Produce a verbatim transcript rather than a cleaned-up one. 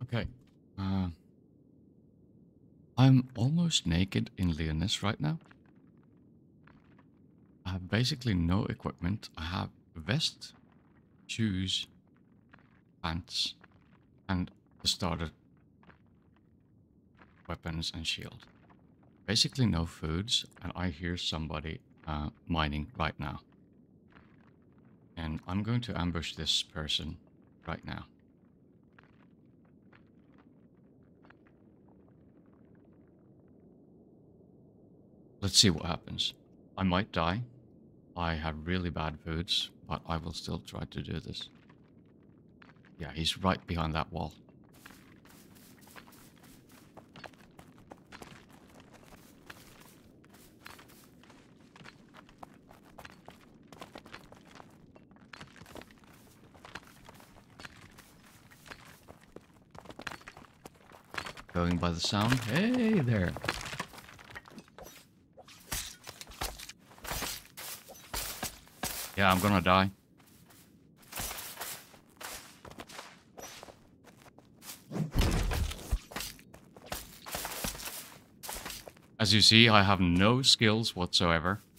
Okay. Uh, I'm almost naked in Leonis right now. I have basically no equipment. I have a vest, shoes, pants, and the starter weapons and shield. Basically no foods, and I hear somebody uh, mining right now. And I'm going to ambush this person right now. Let's see what happens. I might die. I have really bad foods, but I will still try to do this. Yeah, he's right behind that wall. Going by the sound. Hey there. Yeah, I'm gonna die. As you see, I have no skills whatsoever.